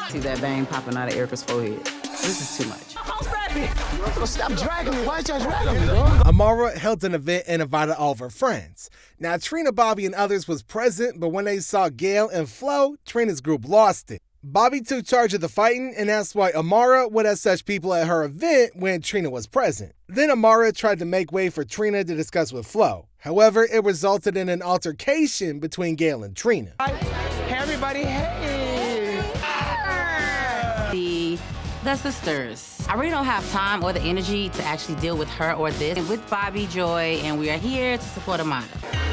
See that vein popping out of Erica's forehead. This is too much. Stop dragging me. Why you dragging me, bro? Amara held an event and invited all of her friends. Now, Trina, Bobby, and others was present, but when they saw Gayle and Flo, Trina's group lost it. Bobby took charge of the fighting and asked why Amara would have such people at her event when Trina was present. Then Amara tried to make way for Trina to discuss with Flo. However, it resulted in an altercation between Gayle and Trina. Hey, everybody, hey. The sisters. I really don't have time or the energy to actually deal with her or this. With Bobby, Joy, and we are here to support Amanda.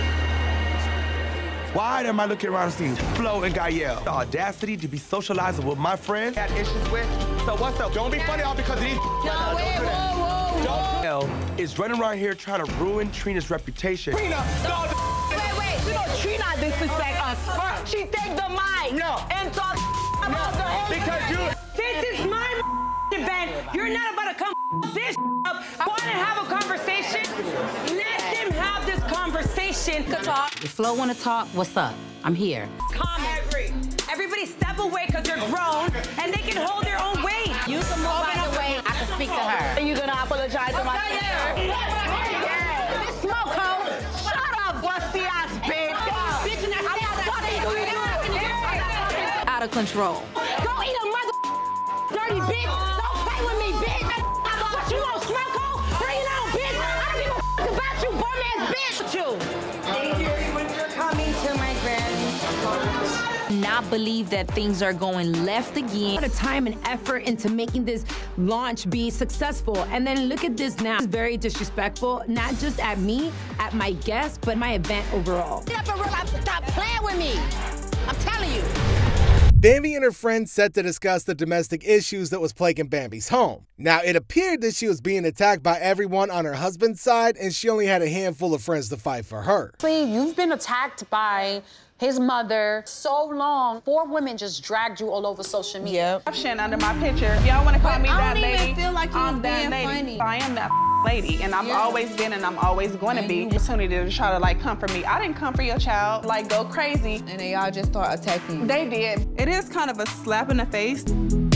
Why am I looking around and seeing Flo and Gayle? The audacity to be socializing with my friends. Had issues with. So what's up? Don't be funny all because of these. No, wait, whoa. Gayle is running around here trying to ruin Trina's reputation. Trina, wait. You know Trina disrespect us first. She take the mic. No. And talk about the whole. Because you. This is my event. You're not about to come this up. I want to have a conversation. Let them have this conversation. Good talk. If Flo want to talk, what's up? I'm here. Everybody step away because they're grown and they can hold their own weight. You can move out the way. I can speak to her. Are you going to apologize to my sister? Yeah. Smoke hoe. Shut up, busty ass bitch. Out of control. Go eat a mother dirty bitch. Don't play with me, bitch. What you want, smoke hoe? Bring it on, bitch. I don't give a about you, bum ass bitch. You. Thank you everyone for coming to my Grammy. Not believe that things are going left again. A lot of time and effort into making this launch be successful. And then look at this now. It's very disrespectful, not just at me, at my guests, but my event overall. Stop playing with me. I'm telling you. Bambi and her friends set to discuss the domestic issues that was plaguing Bambi's home. Now, it appeared that she was being attacked by everyone on her husband's side, and she only had a handful of friends to fight for her. You've been attacked by his mother so long. 4 women just dragged you all over social media. Caption under my picture. Y'all want to call me that lady? I don't even feel like I'm you that being lady. funny. I am that lady, and I've always been, and I'm always going to be. Opportunity to try to like come for me. I didn't come for your child. Like go crazy. And they all just start attacking you. They did. It is kind of a slap in the face.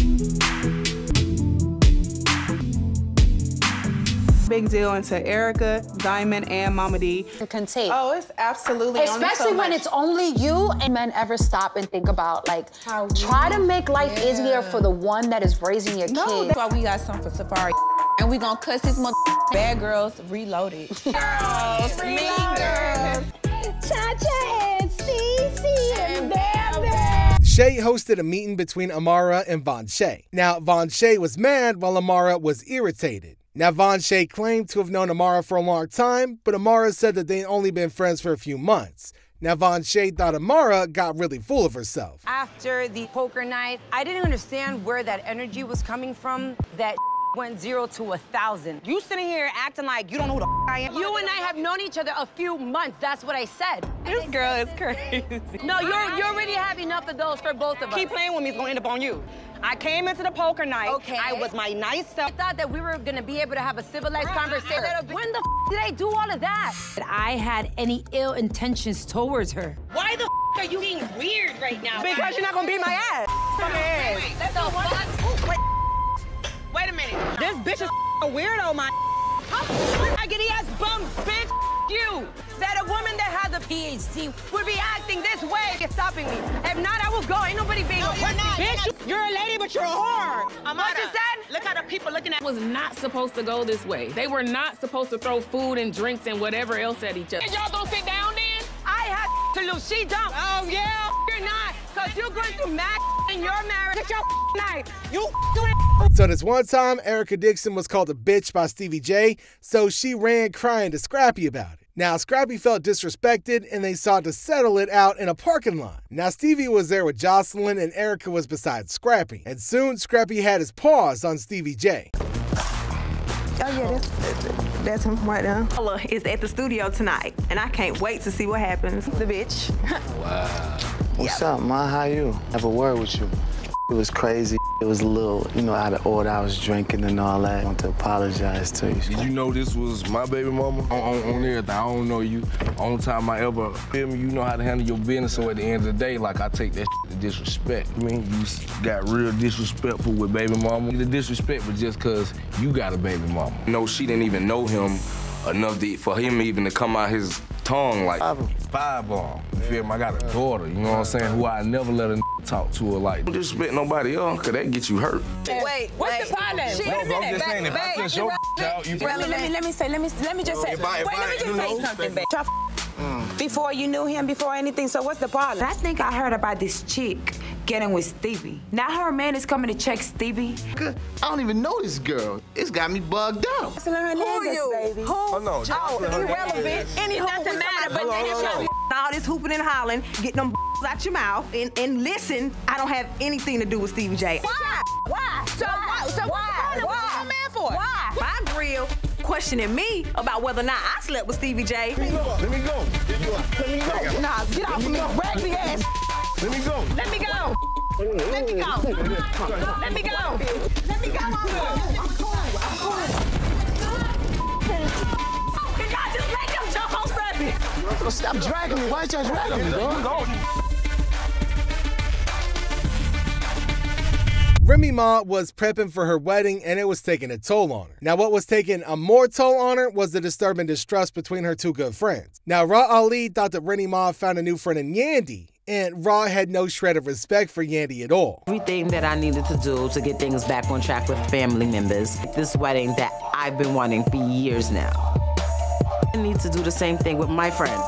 Big deal into Erica, Diamond, and Mama D. You can take. Oh, it's absolutely. Especially when it's only you, and men ever stop and think about, like, try to make life easier for the one that is raising your kids. That's why we got something for Safari. And we gonna cuss this Bad Girls Reloaded. Girls, mean girls. Cha-Cha and Cece and Bam. Shay hosted a meeting between Amara and Von Shay. Now, Von Shay was mad while Amara was irritated. Now, Von Shay claimed to have known Amara for a long time, but Amara said that they'd only been friends for a few months. Now, Von Shay thought Amara got really full of herself. After the poker night, I didn't understand where that energy was coming from. That went 0 to 1,000. You sitting here acting like you don't know who the I am. You and I have known each other a few months. That's what I said. This girl is crazy. No, you already have enough of those for both of us. Keep playing with me, it's gonna end up on you. I came into the poker night. Okay. I was my nice self. I thought that we were gonna be able to have a civilized conversation. When the did I do all of that? I had any ill intentions towards her. Why the are you being weird right now? Because you're not gonna beat my ass. Wait a minute. This bitch is a weirdo, man. Raggedy ass bum, bitch. You. That a woman that has a PhD would be acting this way. You're stopping me. If not, I will go. Ain't nobody being a pussy. Bitch, you're a lady, but you're a whore. What you said? Look how the people looking at. Was not supposed to go this way. They were not supposed to throw food and drinks and whatever else at each other. And y'all don't sit down then? I had to lose. She don't. Oh, yeah. You're not. Because you're going through mad in your marriage. Get your knife. You So this one time, Erica Dixon was called a bitch by Stevie J, so she ran crying to Scrappy about it. Now, Scrappy felt disrespected, and they sought to settle it out in a parking lot. Now, Stevie was there with Jocelyn, and Erica was beside Scrappy. And soon, Scrappy had his paws on Stevie J. Oh, yeah, that's him right now. Paula is at the studio tonight, and I can't wait to see what happens. The bitch. Wow. What's up, ma? How you? Have a word with you. It was crazy. It was a little, you know, out of order. I was drinking and all that. I want to apologize to you. Did you know this was my baby mama? On everything. I don't know you. Only time I ever feel me, you know how to handle your business. So at the end of the day, like, I take that to disrespect. I mean, you got real disrespectful with baby mama. The disrespect was just because you got a baby mama. No, she didn't even know him enough for him even to come out his tongue like fireball. You feel me? I got a daughter, you know what I'm saying, who I never let a talk to her like. Don't disrespect nobody else, cause that get you hurt. Wait, what's the problem? No, but I'm just saying, if I push your out, you feel me? Let me just say something, babe. Before you knew him, before anything, so what's the problem? I think I heard about this chick getting with Stevie. Now her man is coming to check Stevie. I don't even know this girl. It's got me bugged out. Who are you? Baby. Who? Oh, no. Oh, irrelevant. It doesn't matter, but all this hooping and hollering, getting them out your mouth, and listen, I don't have anything to do with Stevie J. Why? Why? So what's the problem? What's your man for? Why? My grill questioning me about whether or not I slept with Stevie J. Let me go. Let me go. Nah, get off of me, raggedy ass. Let me go. Let me go. Let me go. Let me go. Let me go. Can y'all just let them jump on Stevie? Stop dragging me. Why y'all dragging me, dog? Remy Ma was prepping for her wedding and it was taking a toll on her. Now what was taking a more toll on her was the disturbing distrust between her two good friends. Now Ra Ali thought that Remy Ma found a new friend in Yandy, and Ra had no shred of respect for Yandy at all. Everything that I needed to do to get things back on track with family members, this wedding that I've been wanting for years now. I need to do the same thing with my friend.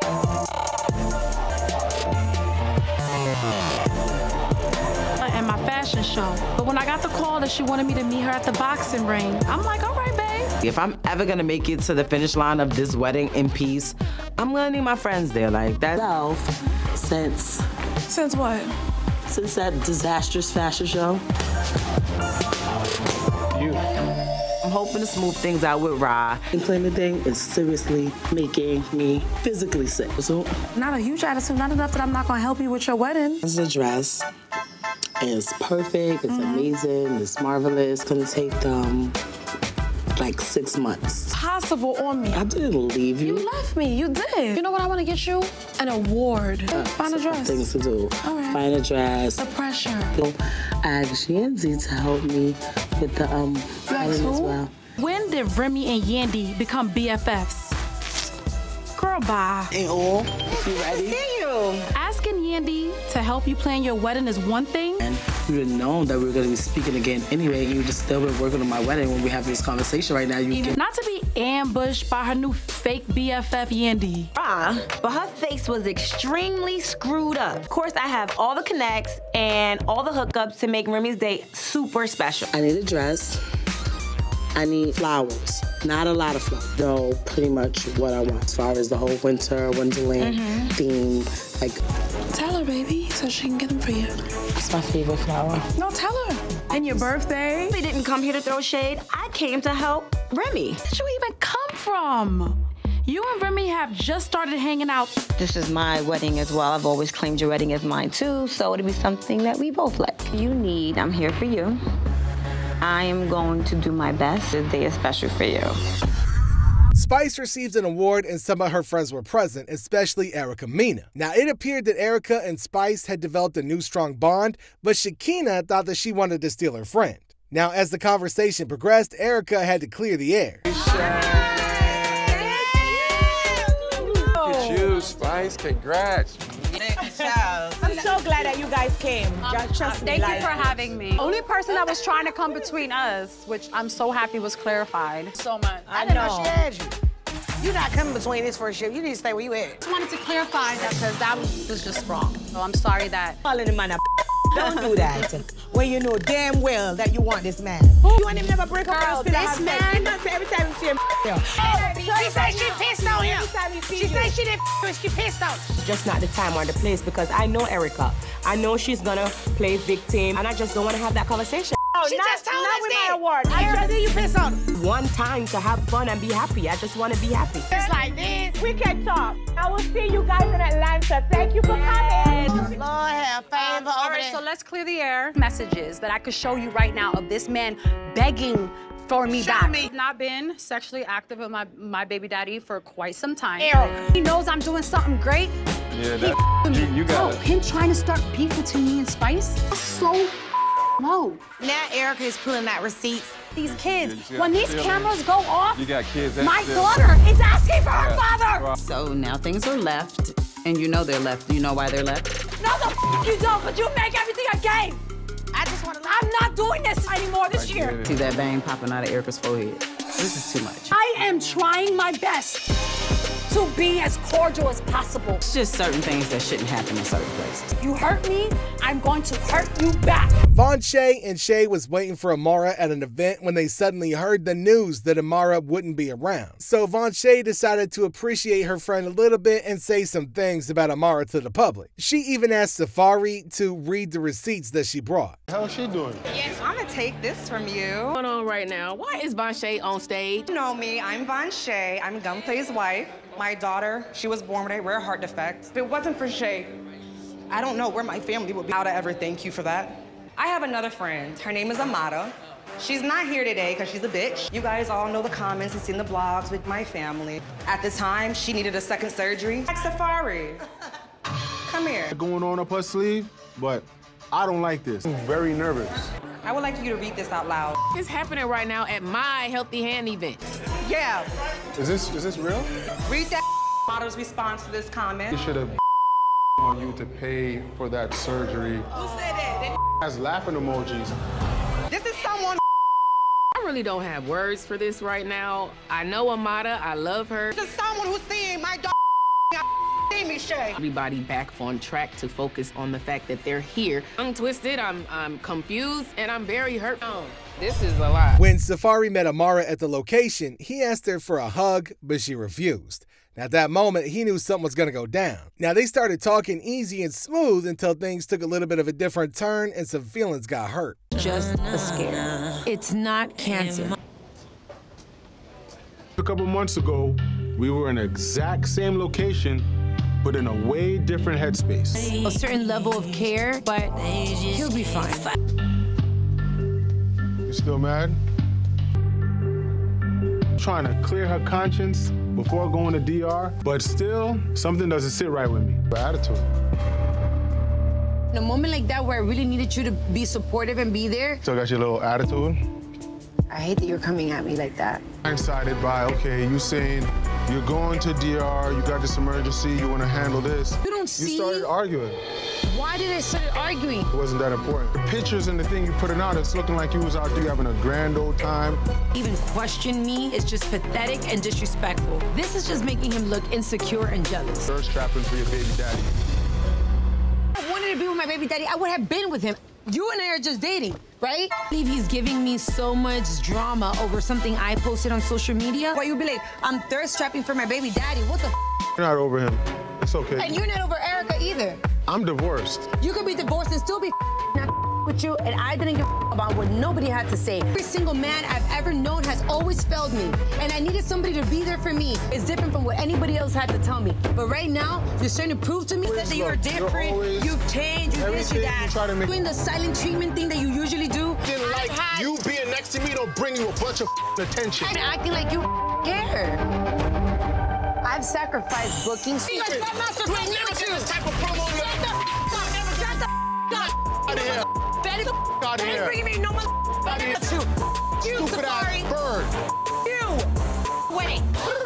And my fashion show. But when I got the call that she wanted me to meet her at the boxing ring, I'm like, all right, babe. If I'm ever gonna make it to the finish line of this wedding in peace, I'm gonna need my friends there. Like that. Since what? Since that disastrous fashion show. I'm hoping to smooth things out with Ra. And planning thing is seriously making me physically sick. So Not a huge attitude, not enough that I'm not gonna help you with your wedding. this dress is perfect, it's amazing, it's marvelous. It's gonna take them like 6 months. Possible on me. I didn't leave you. You left me, you did. You know what I want to get you? An award. Find a dress. Things to do. All right. Find a dress. The pressure. I asked Yandy to help me with the item as well. When did Remy and Yandy become BFFs? Girl, bye. Hey, all. You ready? Asking Yandy to help you plan your wedding is one thing. And you didn't know that we were going to be speaking again anyway. You just still been working on my wedding when we have this conversation right now. Not to be ambushed by her new fake BFF Yandy. But her face was extremely screwed up. Of course, I have all the connects and all the hookups to make Remy's day super special. I need a dress. I need flowers. Not a lot of flowers. No, pretty much what I want as far as the whole winter wonderland theme. Like, tell her, baby, so she can get them for you. It's my favorite flower. No, tell her. And your birthday? We didn't come here to throw shade. I came to help Remy. Where did you even come from? You and Remy have just started hanging out. This is my wedding as well. I've always claimed your wedding as mine too, so it'll be something that we both like. I'm here for you. I am going to do my best. This day is special for you. Spice received an award and some of her friends were present, especially Erica Mena. Now, it appeared that Erica and Spice had developed a new strong bond, but Shakina thought that she wanted to steal her friend. Now, as the conversation progressed, Erica had to clear the air. Look at you, Spice. Congrats. I'm so glad that you guys came. Thank you for having me. Only person that was trying to come between us, which I'm so happy was clarified. So much. I didn't know she had you. You're not coming between this first shift. You need to stay where you at. Just wanted to clarify that because that was just wrong. So I'm sorry that. Calling the man a don't do that. When you know damn well that you want this man. You want him to never break up Girl, and this man. Every time you see him, She said she pissed on him. She said she didn't she pissed on him. Just not the time or the place because I know Erica. I know she's gonna play victim and I just don't want to have that conversation. She just told us with that. my award. I just you piss on him. One time to have fun and be happy. I just want to be happy. It's like this. We can talk. I will see you guys in Atlanta. Thank you for coming. Lord have favor over there. So let's clear the air. Messages that I could show you right now of this man begging for me back. Not been sexually active with my baby daddy for quite some time. He knows I'm doing something great. Yeah, that, you got it. Him trying to start beef between me and Spice? That's so low. Now Erica is pulling out receipts. These kids, when these cameras go off, you got kids my daughter is asking for her father. So now things are left, and you know they're left. Do you know why they're left? No, you don't, but you make everything a game. I just want to. I'm not doing this anymore this year. See that bang popping out of Erica's forehead? This is too much. I am trying my best to be as cordial as possible. It's just certain things that shouldn't happen in certain places. You hurt me, I'm going to hurt you back. Von Shay and Shay was waiting for Amara at an event when they suddenly heard the news that Amara wouldn't be around. So Von Shay decided to appreciate her friend a little bit and say some things about Amara to the public. She even asked Safari to read the receipts that she brought. How's she doing? Yes, I'm gonna take this from you. What's going on right now? Why is Von Shay on stage? You know me, I'm Von Shay. I'm Gunplay's wife. My daughter, she was born with a rare heart defect. If it wasn't for Shay, I don't know where my family would be. How to ever thank you for that. I have another friend. Her name is Amara. She's not here today because she's a bitch. You guys all know the comments and seen the blogs with my family. At the time, she needed a second surgery. Safari, come here. Going on up her sleeve, but I don't like this. I'm very nervous. I would like you to read this out loud. It's happening right now at my Healthy Hand event. Yeah. Is this real? Read that model's response to this comment. You should have on you to pay for that surgery. Who said that? Has laughing emojis. This is someone. I really don't have words for this right now. I know Amada, I love her. This is someone who's seeing my dog. Me, Shay. Everybody back on track to focus on the fact that they're here. I'm twisted, I'm confused, and I'm very hurt. Oh, this is a lot. When Safari met Amara at the location, he asked her for a hug, but she refused. At that moment, he knew something was gonna go down. Now, they started talking easy and smooth until things took a little bit of a different turn and some feelings got hurt. Just a scare. It's not cancer. A couple months ago, we were in the exact same location, but in a way different headspace. A certain level of care, but he'll be fine. You still mad? Trying to clear her conscience before going to DR, but still, something doesn't sit right with me. Attitude. In a moment like that where I really needed you to be supportive and be there. Still got your little attitude? I hate that you're coming at me like that. Blindsided by, okay, you saying you're going to DR, you got this emergency, you want to handle this. You don't see? You started arguing. Why did I start arguing? It wasn't that important. The pictures and the thing you putting out, it's looking like you was out there having a grand old time. Even question me is just pathetic and disrespectful. This is just making him look insecure and jealous. Thirst trapping for your baby daddy. If I wanted to be with my baby daddy, I would have been with him. You and I are just dating, right? I believe he's giving me so much drama over something I posted on social media. Why you be like, I'm thirst trapping for my baby daddy. What the f? You're not over him. It's okay. And you're not over Erica either. I'm divorced. You could be divorced and still be not with you, and I didn't give about what nobody had to say. Every single man I've ever known has always failed me, and I needed somebody to be there for me. It's different from what anybody else had to tell me. But right now, you're starting to prove to me that you're different, you've changed, you this, you that. Doing the silent treatment thing that you usually do. Like you being next to me don't bring you a bunch of attention. And acting like you care. I've sacrificed bookings. You guys got master plan, never do this type of promo. Shut the out of here. That is out of here. Bringing me no more out of here. You, Safari. Bird. You. Wait.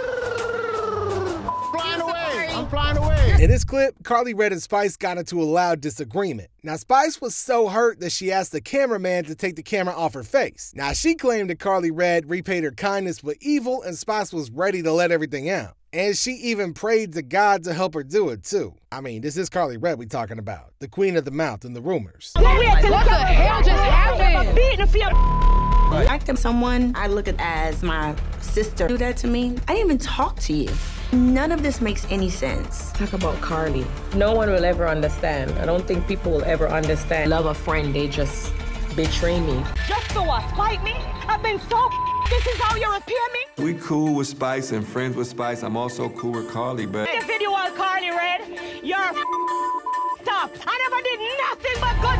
Flying away. I'm flying away. In this clip, Karlie Redd and Spice got into a loud disagreement. Now, Spice was so hurt that she asked the cameraman to take the camera off her face. Now, she claimed that Karlie Redd repaid her kindness with evil, and Spice was ready to let everything out. And she even prayed to God to help her do it, too. I mean, this is Karlie Redd we talking about, the queen of the mouth and the rumors. What the hell just happened? Acting someone I look at as my sister do that to me, I didn't even talk to you. None of this makes any sense. Talk about Karlie. No one will ever understand. I don't think people will ever understand. Love a friend, they just betray me. Just so what, spite me? I've been so this is how you repair me? We cool with Spice and friends with Spice. I'm also cool with Karlie, but... The video on Karlie Redd, you're top. I never did nothing but good to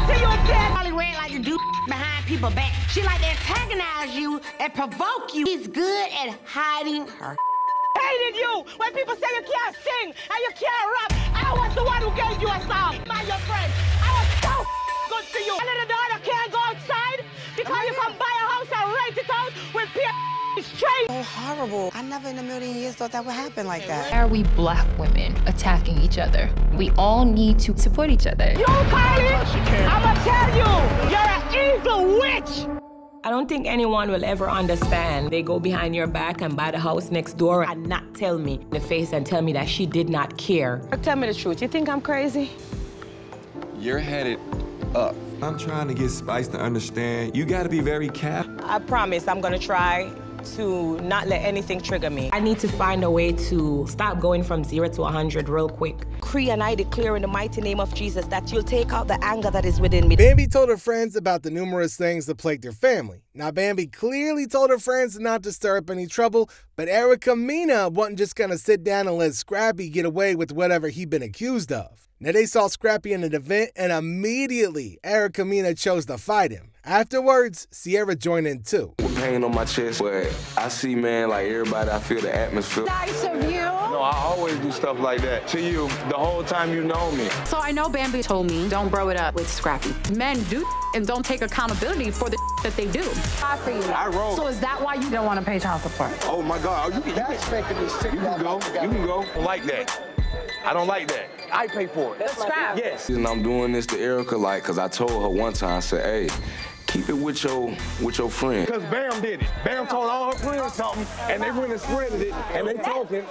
Karlie Redd like to do behind people's back. She like to antagonize you and provoke you. She's good at hiding her. Hated you when people say you can't sing and you can't rap. I was the one who gave you a song by your friend. I was so good to you. And the daughter can't go outside because you can buy a house and rent it out with straight. So horrible. I never in a million years thought that would happen like that. Why are we black women attacking each other? We all need to support each other. You, Karlie, I'ma tell you, you're an evil witch. I don't think anyone will ever understand. They go behind your back and buy the house next door and not tell me in the face and tell me that she did not care. Tell me the truth. You think I'm crazy? You're headed up. I'm trying to get Spice to understand. You gotta be very careful. I promise I'm gonna try to not let anything trigger me. I need to find a way to stop going from 0 to 100 real quick. Cree and I declare in the mighty name of Jesus that you'll take out the anger that is within me. Bambi told her friends about the numerous things that plagued their family. Now, Bambi clearly told her friends not to stir up any trouble, but Erica Mena wasn't just gonna sit down and let Scrappy get away with whatever he'd been accused of. Now, they saw Scrappy in an event, and immediately Erica Mena chose to fight him. Afterwards, Sierra joined in too. With pain on my chest, but I see, man, like everybody, I feel the atmosphere. Nice of you. No, I always do stuff like that to you the whole time you know me. So I know Bambi told me, don't bro it up with Scrappy. Men do and don't take accountability for the that they do. For you. I roll. So is that why you don't want to pay child support? Oh my God, you can go. You can go. I don't like that. I don't like that. I pay for it. That's Scrap. Yes. And I'm doing this to Erica, like, cause I told her one time, I said, hey, keep it with your friend. Cause Bam did it. Bam told all her friends something, and they went and spreaded it, and they talking.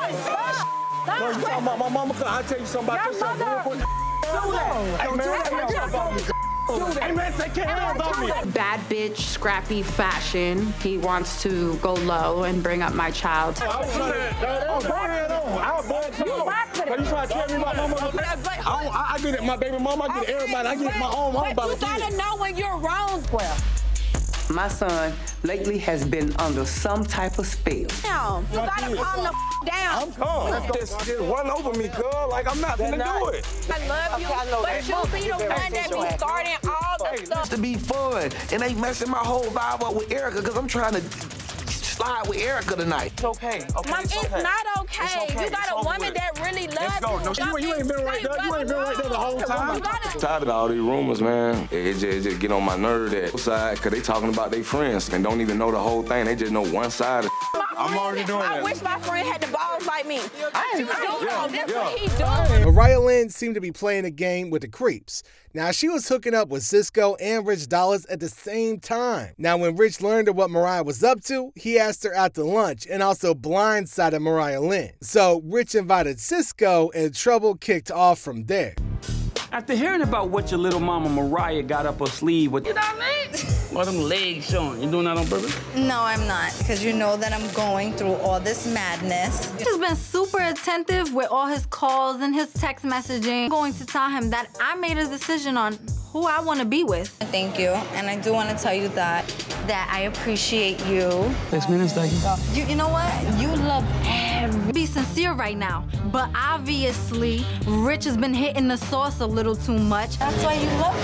No, you talking about my mama? I'll tell you something about yourself real quick. Hey, man, hey, man, say hands on me. Bad bitch, Scrappy fashion. He wants to go low and bring up my child. Go ahead on. I'll bug you. You trying to tell me about my mama? I get it, my baby mama. I get it, everybody. I get it, my own mama. But you gotta know when you're wrong. Well, my son lately has been under some type of spell. damn, you gotta calm the down. I'm calm. Just run over me, girl. Like, I'm not gonna do it. I love you, but you be the one that be starting all the stuff. To be fun, and they messing my whole vibe up with Erica because I'm trying to slide with Erica tonight. It's okay. Mom, it's not okay. You got a woman that really loves you. No, you ain't been right there. You ain't been right there the whole time. Tired of all these rumors, man. It just get on my nerve that side, because they talking about their friends and don't even know the whole thing. They just know one side. I'm already doing that. I wish my friend had the balls like me. That's what he doing. Mariah Lynn seemed to be playing a game with the creeps. Now, she was hooking up with Cisco and Rich Dollaz at the same time. Now, when Rich learned of what Mariah was up to, he asked her out to lunch and also blindsided Mariah Lynn. So Rich invited Cisco and trouble kicked off from there. After hearing about what your little mama Mariah got up her sleeve with, you know what I mean? All them legs showing. You doing that on purpose? No, I'm not, because you know that I'm going through all this madness. He's been super attentive with all his calls and his text messaging. I'm going to tell him that I made a decision on who I want to be with. Thank you, and I do want to tell you that I appreciate you. 6 minutes, thank you. You know what? You love every... Be sincere right now, but obviously, Rich has been hitting the sauce a little too much. That's why you love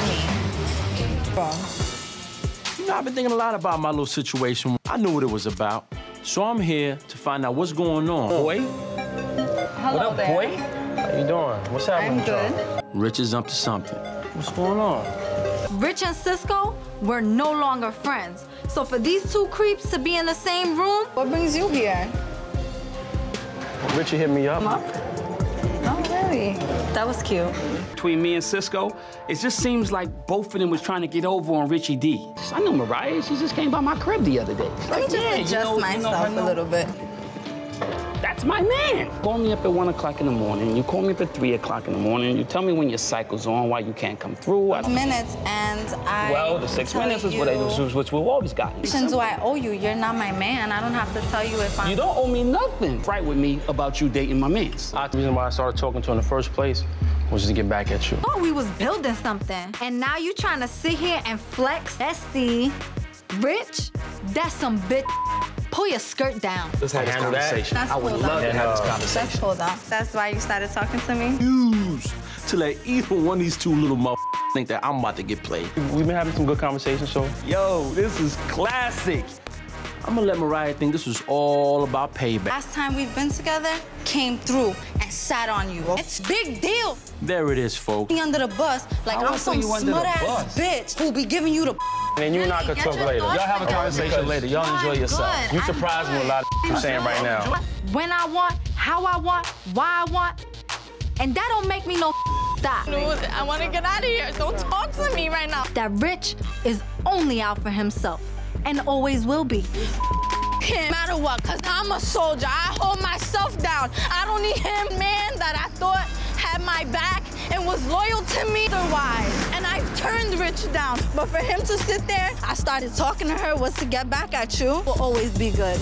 me. You know, I've been thinking a lot about my little situation. I knew what it was about, so I'm here to find out what's going on. Boy? Hello what up, there. boy? How you doing? What's happening? I'm good. Rich is up to something. What's going on? Rich and Cisco were no longer friends. So for these two creeps to be in the same room, what brings you here? Richie hit me up. Oh, really? That was cute. Between me and Cisco, it just seems like both of them was trying to get over on Richie D. I know Mariah, she just came by my crib the other day. Let me just adjust myself a little bit. That's my man. Call me up at 1 o'clock in the morning. You call me up at 3 o'clock in the morning. You tell me when your cycle's on, why you can't come through. Minutes, and I Well, the 6 minutes is what we've always gotten. Do I owe you? You're not my man. I don't have to tell you if I'm... You don't owe me nothing. Fight with me about you dating my mans. The reason why I started talking to her in the first place was to get back at you. Oh, we was building something. And now you trying to sit here and flex. Bestie, Rich, that's some bitch. Pull your skirt down. Let's have this conversation. I would love to have this conversation. That's cool, though. That's why you started talking to me? News. to let either one of these two little motherfuckers think that I'm about to get played. We've been having some good conversations, so. Yo, this is classic. I'm gonna let Mariah think this was all about payback. Last time we've been together, came through and sat on you. It's big deal. There it is, folks. Me under the bus, like I'm some smut-ass bitch who be giving you the. And you and I could talk later. Y'all have a conversation later. Y'all enjoy yourself. Good. You surprised me with a lot of you're saying right now. When I want, how I want, why I want, and that don't make me no stop. I want to get out of here. Don't talk to me right now. That Rich is only out for himself and always will be. No matter what, because I'm a soldier. I hold myself down. I don't need him, man, that I thought had my back and was loyal to me otherwise. And I turned Rich down. But for him to sit there, I started talking to her, was to get back at you. Will always be good.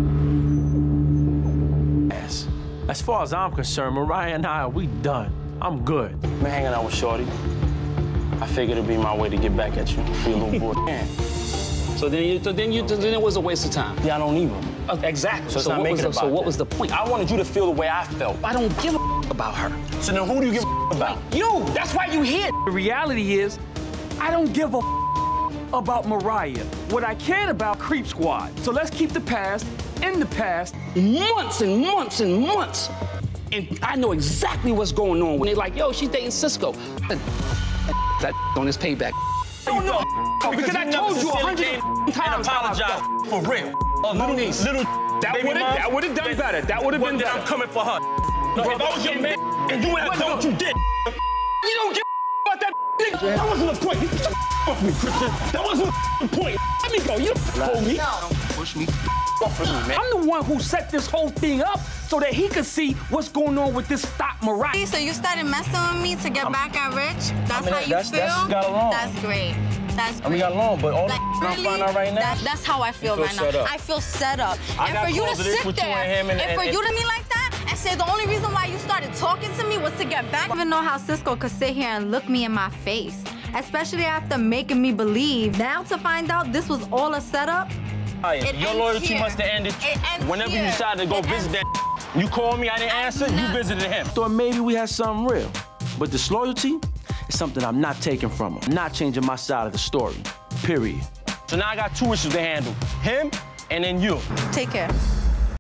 As far as I'm concerned, Mariah and I, we done. I'm good. Been hanging out with Shorty. I figured it'd be my way to get back at you for your little boy. So then it was a waste of time. Yeah, I don't need him. Exactly. So it's not making it about So what was the point? I wanted you to feel the way I felt. I don't give a about her. So then who do you give a about? You! That's why you here. The reality is, I don't give a about Mariah. What I cared about, Creep Squad. So let's keep the past in the past. Months and months and months. And I know exactly what's going on when they're like, yo, she's dating Cisco. That on his payback. Don't know. Because I told you 100 times. Apologize for real. Little that would have done better. That would have been better. I'm coming for her. No, if I was your man and you would have done what you did, you don't give about that nigga. That wasn't the point. Fuck me, Christian. That wasn't the point. Let me go. You don't hold me. Don't push me. I'm the one who set this whole thing up so that he could see what's going on with this Stop Mariah. So you started messing with me to get back at Rich? That's how you feel? Got along. That's great. That's great. And we got along, but all like, the I'm finding out right now. That's how I feel right now. I feel set up. And for you to sit there, and for you to me like that, and say the only reason why you started talking to me was to get back. I don't even know how Cisco could sit here and look me in my face, especially after making me believe. Now to find out this was all a setup. Your loyalty must have ended whenever you decided to go visit that. You called me, I didn't answer, you visited him. Thought maybe we had something real. But this loyalty is something I'm not taking from him. I'm not changing my side of the story, period. So now I got two issues to handle. Him and then you. Take care.